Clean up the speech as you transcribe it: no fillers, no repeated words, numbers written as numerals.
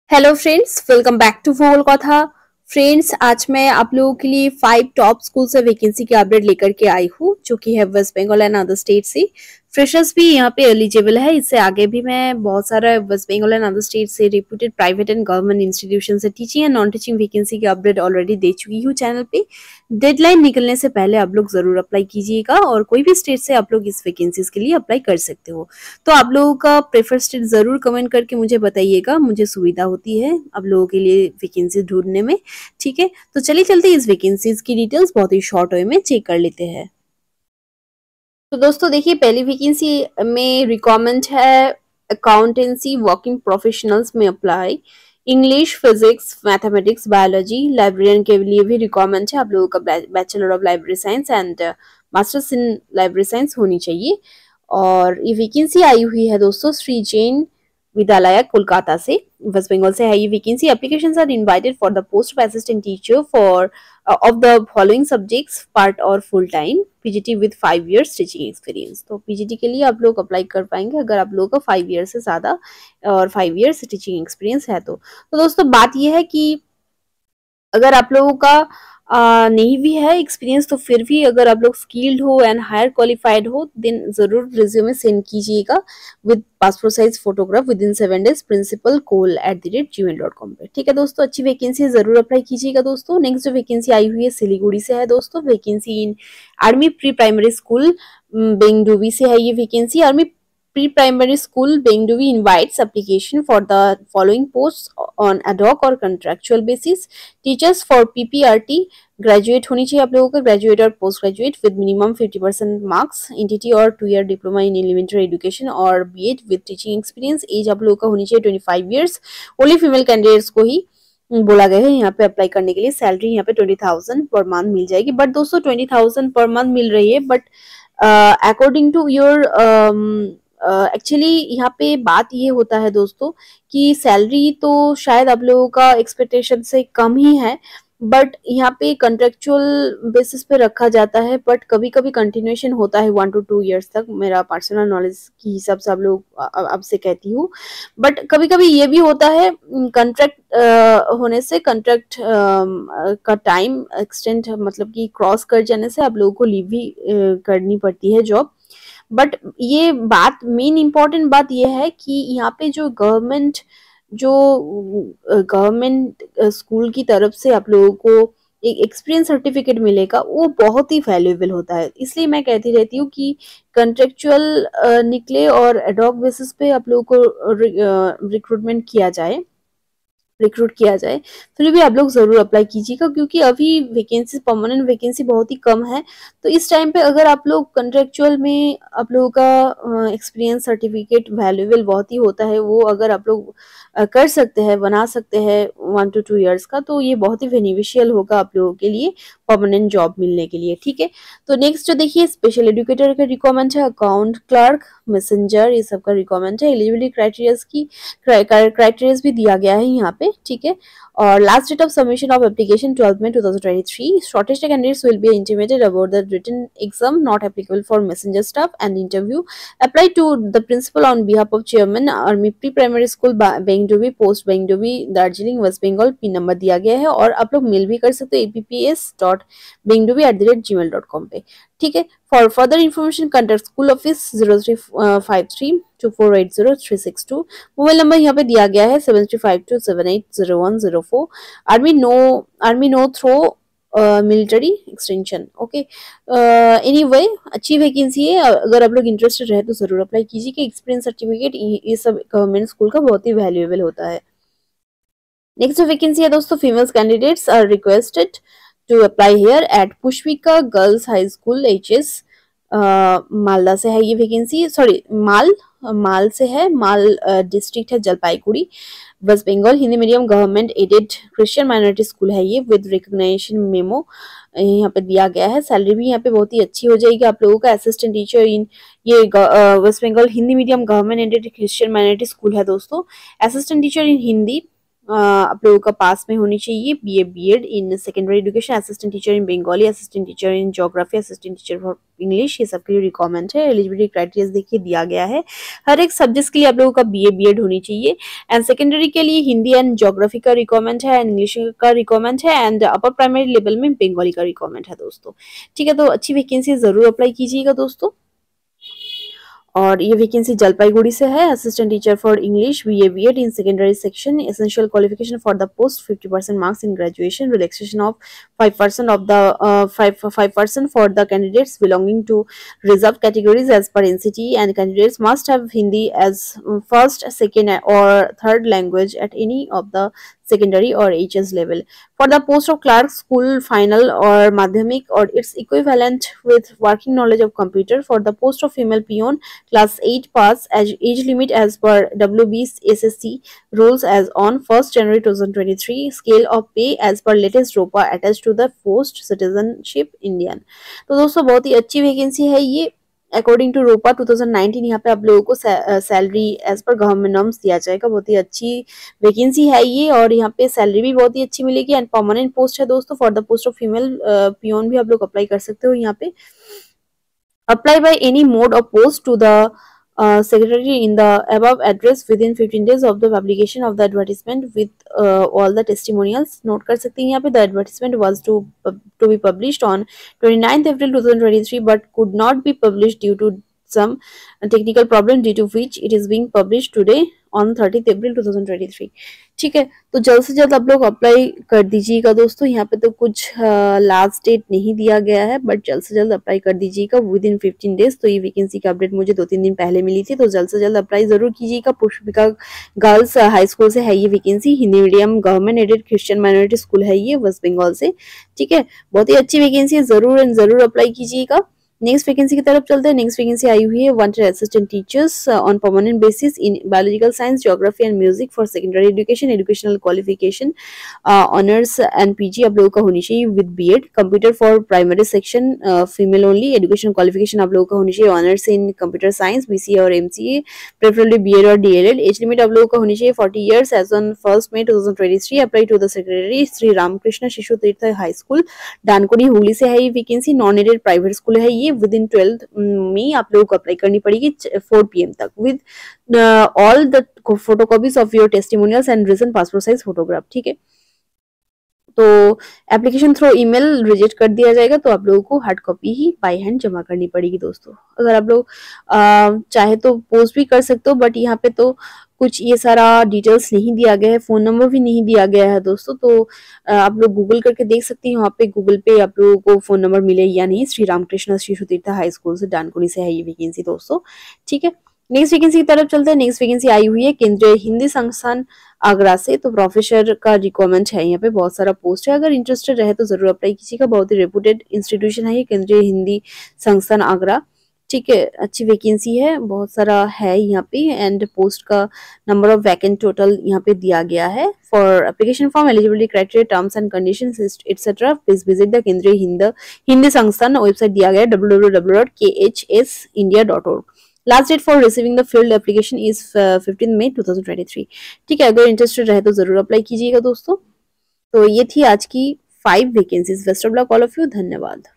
Hello friends, welcome back to Bhugol Katha. Friends, आज मैं आप लोगों के लिए 5 टॉप स्कूल से वैकेंसी की अपडेट लेकर के आई हूँ, जो कि है west Bengal and other state से। फ्रेशर्स भी यहाँ पे एलिजिबल है। इससे आगे भी मैं बहुत सारा west Bengal and other state से reputed private and government institution से teaching and non teaching vacancy की अपडेट ऑलरेडी दे चुकी हूँ चैनल पे। डेडलाइन निकलने से पहले आप लोग जरूर अप्लाई कीजिएगा और कोई भी स्टेट से आप लोग इस वैकेंसीज के लिए अप्लाई कर सकते हो। तो आप लोगों का प्रेफर स्टेट जरूर कमेंट करके मुझे बताइएगा, मुझे सुविधा होती है आप लोगों के लिए वैकेंसी ढूंढने में। ठीक है, तो चलिए चलते इस वैकेंसीज की डिटेल्स बहुत ही शॉर्ट वे में चेक कर लेते हैं। तो दोस्तों देखिए, पहली वैकेंसी में रिक्वायरमेंट है अकाउंटेंसी वर्किंग प्रोफेशनल्स में apply. English, physics, mathematics, biology, librarian के लिए भी रिक्वायरमेंट है। आप लोगों का bachelor of library science and masters in library science होनी चाहिए। और ये वैकेंसी आई हुई है दोस्तों श्री जैन विद्यालय कोलकाता से, वेस्ट बंगाल से है ये vacancy. Applications are invited for the post of assistant teacher for of the following subjects part और full time PGT with 5 years teaching experience। तो PGT के लिए आप लोग अप्लाई कर पाएंगे अगर आप लोगों का 5 years से ज्यादा और 5 years टीचिंग एक्सपीरियंस है। तो दोस्तों बात यह है कि अगर आप लोगों का नहीं भी है एक्सपीरियंस, तो फिर भी अगर आप लोग स्किल्ड हो एंड हायर क्वालिफाइड हो, देन जरूर रिज्यूमे सेंड कीजिएगा with passport size photograph within 7 days principalcoal@gmail.com पे। ठीक है दोस्तों, अच्छी वैकेंसी जरूर अप्लाई कीजिएगा दोस्तों। नेक्स्ट जो वैकेंसी आई हुई है सिलीगुड़ी से है दोस्तों। Vacancy in army pre primary school Bengdubi से है ये vacancy. Army pre-primary school Bengduvi invites application for the following posts on ad hoc or contractual basis। Teachers for PPRT graduate होनी चाहिए आप लोगों का, ग्रेजुएट और post graduate with minimum 50% marks, NTT और 2 year diploma in elementary education और BEd with teaching experience. Age आप लोगों का होनी चाहिए 25 years। ओनली फीमेल कैंडिडेट्स को ही बोला गया है यहाँ पे अप्लाई करने के लिए। सैलरी यहाँ पे 20,000 पर मंथ मिल जाएगी। बट दोस्तों 20,000 पर मंथ मिल रही है, but according to your actually यहाँ पे बात ये होता है दोस्तों कि सैलरी तो शायद आप लोगों का एक्सपेक्टेशन से कम ही है, बट यहाँ पे कॉन्ट्रेक्चुअल बेसिस पे रखा जाता है। बट कभी कभी कंटिन्यूएशन होता है 1 to 2 years तक, मेरा पर्सनल नॉलेज की हिसाब से आप लोग अब से कहती हूँ। बट कभी कभी ये भी होता है कॉन्ट्रैक्ट होने से, कॉन्ट्रैक्ट का टाइम एक्सटेंड मतलब कि क्रॉस कर जाने से आप लोगों को लीव भी करनी पड़ती है जॉब। बट ये बात मेन इम्पॉर्टेंट बात ये है कि यहाँ पे जो गवर्नमेंट स्कूल की तरफ से आप लोगों को एक एक्सपीरियंस सर्टिफिकेट मिलेगा, वो बहुत ही वैल्यूएबल होता है। इसलिए मैं कहती रहती हूँ कि कॉन्ट्रेक्चुअल निकले और एडॉक बेसिस पे आप लोगों को रिक्रूट किया जाए, फिर भी आप लोग जरूर अप्लाई कीजिएगा, क्योंकि अभी वैकेंसी परमानेंट वैकेंसी बहुत ही कम है। तो इस टाइम पे अगर आप लोग कॉन्ट्रेक्चुअल में आप लोगों का एक्सपीरियंस सर्टिफिकेट वैल्यूएबल बहुत ही होता है, वो अगर आप लोग कर सकते हैं, बना सकते हैं 1 to 2 years का, तो ये बहुत ही बेनिफिशियल होगा आप लोगों के लिए परमानेंट जॉब मिलने के लिए। ठीक है, तो नेक्स्ट जो देखिए स्पेशल एजुकेटर का रिक्वायरमेंट है, अकाउंट क्लर्क, मैसेंजर, ये सब का रिक्वायरमेंट है। एलिजिबिलिटी क्राइटेरियाज भी दिया गया है यहाँ पे। ठीक है, और last date of submission of application 12 May 2023। Shortest candidates will be intimated about the written exam not applicable for messenger staff and interview. Apply to the principal on behalf of chairman army pre primary school Bengdubi, post Bengdubi, Darjeeling, west Bengal. Pin number दिया गया है और आप लोग mail भी कर सकते हो apps.bengdubi@gmail.com पे। ठीक है, for further information contact school office 03532480 mobile number यहाँ पे दिया गया है 7352780104। Army no through military extension. Okay, anyway अच्छी वैकेंसी है, अगर आप लोग इंटरेस्टेड रहे तो जरूर अप्लाई कीजिए। एक्सपीरियंस सर्टिफिकेट ये सब गवर्नमेंट स्कूल का बहुत ही वैल्यूएबल होता है। नेक्स्ट वैकेंसी है दोस्तों, females candidates are requested to apply here at Pushpika girls high school HS, Malda से है ये वैकेंसी। सॉरी, माल से है, माल डिस्ट्रिक्ट है Jalpaiguri, west Bengal. Hindi medium government aided Christian minority school है ये विद रिकॉग्निशन मेमो यहाँ पे दिया गया है। सैलरी भी यहाँ पे बहुत ही अच्छी हो जाएगी आप लोगों का। असिस्टेंट टीचर इन ये west Bengal Hindi medium government aided Christian minority school है दोस्तों। असिस्टेंट टीचर इन हिंदी आप लोगों का पास में होनी चाहिए BA B.Ed in secondary education, assistant teacher in Bengali, assistant teacher in geography, assistant teacher for English, ये सब के लिए रिक्वायरमेंट है। एलिजिबिलिटी क्राइटेरिया देखिए दिया गया है। हर एक सब्जेक्ट के लिए आप लोगों का BA B.Ed होनी चाहिए। एंड सेकेंडरी के लिए हिंदी एंड ज्योग्राफी का रिक्वायरमेंट है, एंड इंग्लिश का रिक्वायरमेंट है, एंड अपर प्राइमरी लेवल में बंगाली का रिक्वायरमेंट है दोस्तों। ठीक है, तो अच्छी वैकेंसी जरूर अप्लाई कीजिएगा दोस्तों। और ये वैकेंसी जलपाईगुड़ी से है। Assistant teacher for English BA B.Ed in secondary section, essential qualification for the post 50% marks in graduation, relaxation of 5% of the 5% for the candidates belonging to reserved categories as per NCT, and candidates must have Hindi as first, second or third language at any of the secondary or HS level. For the post of clerk, school final or madhyamik or its equivalent with working knowledge of computer. For the post of female peon, class 8 pass, as age limit as per WB SSC rules as on 1st January 2023. Scale of pay as per latest ROPA attached to the post citizenship Indian. तो दोस्तों बहुत ही अच्छी vacancy है ये। According to रोपा 2019 यहाँ पे आप लोगों को salary as per government norms दिया जाएगा। बहुत ही अच्छी वैकेंसी है ये, और यहाँ पे सैलरी भी बहुत ही अच्छी मिलेगी। एंड परमानेंट पोस्ट है दोस्तों। For the post of female peon भी आप लोग अप्लाई कर सकते हो यहाँ पे। Apply by any mode of post to the secretary in the above address within 15 days of the publication of the advertisement with all the testimonials. Note कर सकते हैं यहाँ पे। The advertisement was to be published on 29th April 2023 but could not be published due to some technical problem, due to which it is being published today on 30th April 2023. ठीक है, तो जल्द से जल्द आप लोग अप्लाई कर दीजिएगा दोस्तों। यहाँ पे तो कुछ लास्ट डेट नहीं दिया गया है, बट जल्द से जल्द अप्लाई कर दीजिएगा विद इन 15 डेज। तो ये वैकेंसी का अपडेट मुझे 2-3 दिन पहले मिली थी, तो जल्द से जल्द अप्लाई जरूर कीजिएगा। पुष्पिका गर्ल्स हाई स्कूल से है ये vacancy. Hindi medium government aided Christian minority school है ये, वेस्ट बंगाल से। ठीक है, बहुत ही अच्छी वैकेंसी है, जरूर अप्लाई कीजिएगा। नेक्स्ट वैकेंसी की तरफ चलते हैं। नेक्स्ट वैकेंसी आई हुई है wanted assistant teachers on permanent basis in biological science, geography and music for secondary education, educational qualification honours and PG आप लोगों का होनी चाहिए with B.Ed। Computer for primary section female only. Education qualification आप लोगों का होनी चाहिए honours in computer science, BCA और MCA, प्रेफरेबली B.Ed और DLED। एज लिमिट आप लोगों का होनी चाहिए 40 years age on 1st May 2023। Apply to the secretary Shri Ramakrishna Shishu Tirtha high school, Dankuni, Hooghly से है ये vacancy. Non aided private school है ये। विद इन 12th में आप लोगों को अप्लाई करनी पड़ेगी 4 PM तक with all the photocopies of your testimonials and recent passport size photograph. ठीक है, तो एप्लीकेशन थ्रू ईमेल रिजेक्ट कर दिया जाएगा, तो आप लोगों को हार्ड कॉपी ही बाय हैंड जमा करनी पड़ेगी दोस्तों। अगर आप लोग चाहे तो पोस्ट भी कर सकते हो, बट यहाँ पे तो कुछ ये सारा डिटेल्स नहीं दिया गया है, फोन नंबर भी नहीं दिया गया है दोस्तों। तो आप लोग गूगल करके देख सकते हैं, वहाँ पे गूगल पे आप लोगों को फोन नंबर मिले या नहीं। श्री रामकृष्ण शिशु तीर्थ हाई स्कूल से, डानकुनी से है ये वैकेंसी दोस्तों। ठीक है, नेक्स्ट वैकेंसी की तरफ चलते हैं। नेक्स्ट वैकेंसी आई हुई है केंद्रीय हिंदी संस्थान आगरा से। तो प्रोफेसर का रिक्वायरमेंट है, यहाँ पे बहुत सारा पोस्ट है। अगर इंटरेस्टेड रहे तो जरूर अप्लाई कीजिएगा। बहुत ही रेपुटेड इंस्टीट्यूशन है ये केंद्रीय हिंदी संस्थान आगरा। ठीक है, अच्छी वैकेंसी है, बहुत सारा है यहाँ पे। एंड पोस्ट का नंबर ऑफ वैकेंट टोटल यहाँ पे दिया गया है। For application form, eligibility criteria, terms and conditions etcetera, please visit the Kendriya Hindi Sansthan. Website दिया गया है www.khsindia.org। Last date for receiving the filled application is 15 May 2023। ठीक है, अगर इंटरेस्टेड रहे तो जरूर अप्लाई कीजिएगा दोस्तों। तो ये थी आज की 5 vacancies. Best of luck all of you, धन्यवाद।